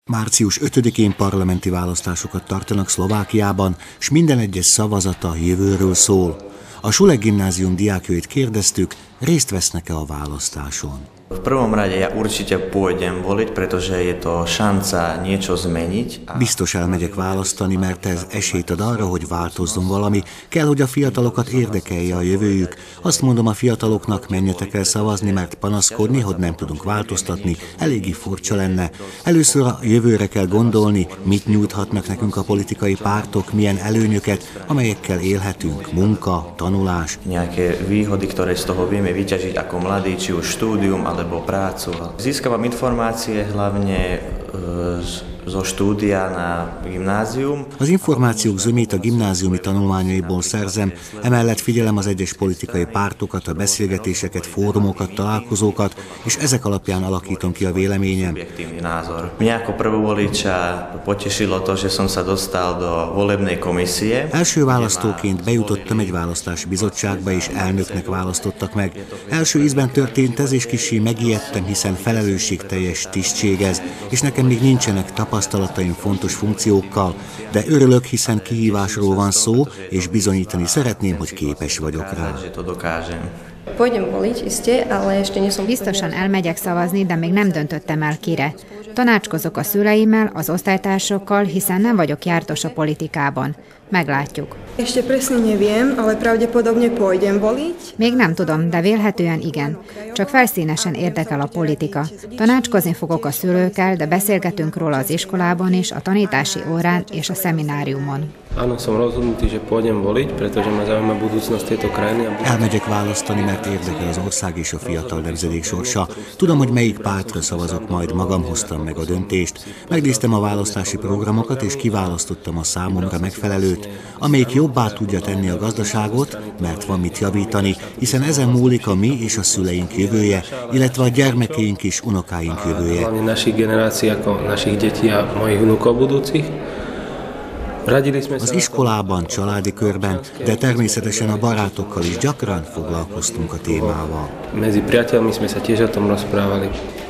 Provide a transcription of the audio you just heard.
Március 5-én parlamenti választásokat tartanak Szlovákiában, s minden egyes szavazata jövőről szól. A Šulek gimnázium diákjait kérdeztük, részt vesznek-e a választáson. V prvom rade ja určite pôjdem voliť, pretože je to šanca niečo zmeniť. Biztos elmegyek választani, mert ez esélyt ad arra, hogy változzon valami. Kell, hogy a fiatalokat érdekelje a jövőjük. Azt mondom a fiataloknak, menjetek el szavazni, mert panaszkodni, hogy nem tudunk változtatni, eléggé furcsa lenne. Először a jövőre kell gondolni, mit nyújthatnak nekünk a politikai pártok, milyen előnyöket, amelyekkel élhetünk, munka, tanulás. Nejaké výhody, ktoré z toho vieme vyťažiť ako mladí, či už štúdium alebo prácu. Získavam informácie hlavne zo štúdia na gimnázium. Az információk zömét a gimnáziumi tanulmányaiból szerzem, emellett figyelem az egyes politikai pártokat, a beszélgetéseket, fórumokat, találkozókat, és ezek alapján alakítom ki a véleményem. Mňa ako prvovoliča potešilo to, že som sa dostal do volebnej komisie. Első választóként bejutottam egy választási bizottságba, és elnöknek választottak meg. Első ízben történt ez, és kissé megijedtem, hiszen felelősségteljes tisztség ez, és nekem még nincsenek tapasztalataim fontos funkciókkal, de örülök, hiszen kihívásról van szó, és bizonyítani szeretném, hogy képes vagyok rá. Biztosan elmegyek szavazni, de még nem döntöttem el kire. Tanácskozok a szüleimmel, az osztálytársokkal, hiszen nem vagyok jártas a politikában. Meglátjuk. Még nem tudom, de vélhetően igen. Csak felszínesen érdekel a politika. Tanácskozni fogok a szülőkkel, de beszélgetünk róla az iskolában is, a tanítási órán és a szemináriumon. Elmegyek választani, mert érdekel az ország és a fiatal nemzedék sorsa. Tudom, hogy melyik pártra szavazok majd, magam hoztam meg a döntést. Megnéztem a választási programokat, és kiválasztottam a számomra megfelelőt, amelyik jobbá tudja tenni a gazdaságot, mert van mit javítani, hiszen ezen múlik a mi és a szüleink jövője, illetve a gyermekeink és unokáink jövője. Az iskolában, családi körben, de természetesen a barátokkal is gyakran foglalkoztunk a témával. Mezi priateľmi sme sa tiež o tom rozprávali.